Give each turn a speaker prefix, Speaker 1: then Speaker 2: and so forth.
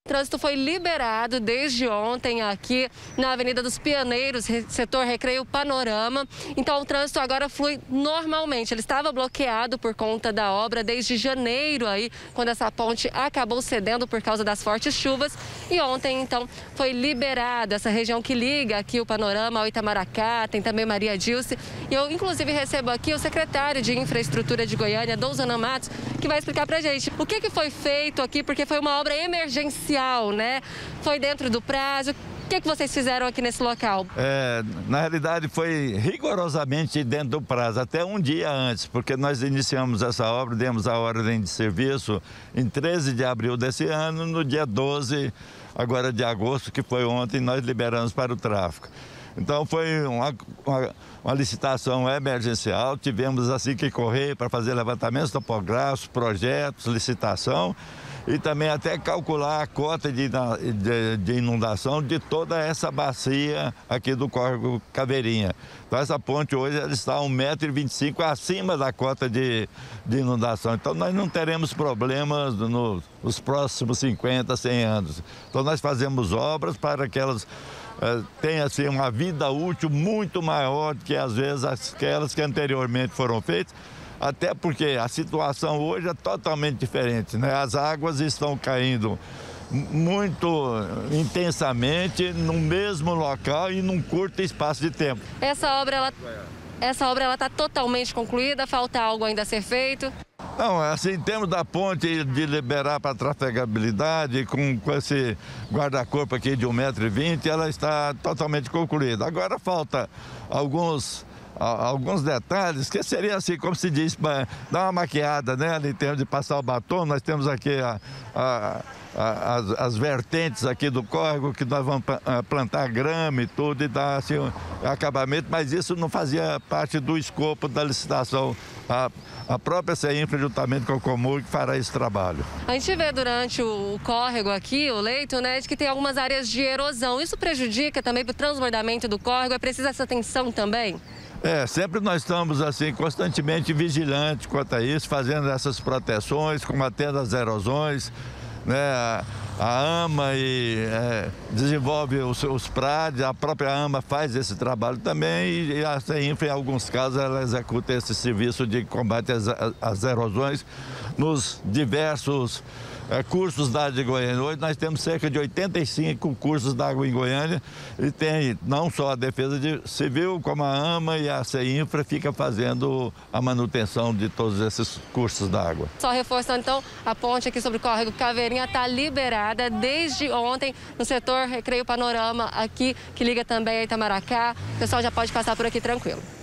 Speaker 1: trânsito foi liberado desde ontem aqui na Avenida dos Pioneiros, setor Recreio Panorama. Então o trânsito agora flui normalmente. Ele estava bloqueado por conta da obra desde janeiro aí, quando essa ponte acabou cedendo por causa das fortes chuvas. E ontem, então, foi liberado essa região que liga aqui o Panorama ao Itamaracá, tem também Maria Dilce. E eu, inclusive, recebo aqui o secretário de Infraestrutura de Goiânia, Douzana Matos, que vai explicar pra gente o que foi feito aqui, porque foi uma obra emergencial, né? Foi dentro do prazo. O que vocês fizeram aqui nesse local?
Speaker 2: Na realidade, foi rigorosamente dentro do prazo, até um dia antes, porque nós iniciamos essa obra, demos a ordem de serviço em 13 de abril desse ano, no dia 12, agora de agosto, que foi ontem, nós liberamos para o tráfego. Então foi uma licitação emergencial, tivemos assim que correr para fazer levantamentos topográficos, projetos, licitação e também até calcular a cota de inundação de toda essa bacia aqui do córrego Caveirinha. Então essa ponte hoje ela está a 1,25 m acima da cota de inundação. Então nós não teremos problemas nos próximos 50, 100 anos. Então nós fazemos obras para que elas tem assim uma vida útil muito maior do que às vezes aquelas que anteriormente foram feitas, até porque a situação hoje é totalmente diferente, né? As águas estão caindo muito intensamente no mesmo local e num curto espaço de tempo.
Speaker 1: Essa obra ela está totalmente concluída? Falta algo ainda a ser feito?
Speaker 2: Não, assim, em termos da ponte de liberar para trafegabilidade, com esse guarda-corpo aqui de 1,20 m, ela está totalmente concluída. Agora falta alguns detalhes, que seria assim, como se diz, dar uma maquiada, né? Em termos de passar o batom, nós temos aqui as vertentes aqui do córrego, que nós vamos plantar grama e tudo, e dar assim, um acabamento, mas isso não fazia parte do escopo da licitação. A própria CEINFRA, juntamente com o Comur, que fará esse trabalho.
Speaker 1: A gente vê durante o córrego aqui, o leito, né, de que tem algumas áreas de erosão. Isso prejudica também para o transbordamento do córrego? É preciso essa atenção também?
Speaker 2: Sempre nós estamos assim constantemente vigilantes quanto a isso, fazendo essas proteções, combatendo as erosões, né? A AMA desenvolve os PRAD, a própria AMA faz esse trabalho também e a CEINFRA, em alguns casos, ela executa esse serviço de combate às erosões nos diversos cursos da área de Goiânia. Hoje nós temos cerca de 85 cursos d'água em Goiânia e tem não só a Defesa Civil, como a AMA e a CEINFRA fica fazendo a manutenção de todos esses cursos d'água.
Speaker 1: Só reforçando então, a ponte aqui sobre o córrego Caveirinha está liberada desde ontem no setor Recreio Panorama aqui, que liga também a Itamaracá. O pessoal já pode passar por aqui tranquilo.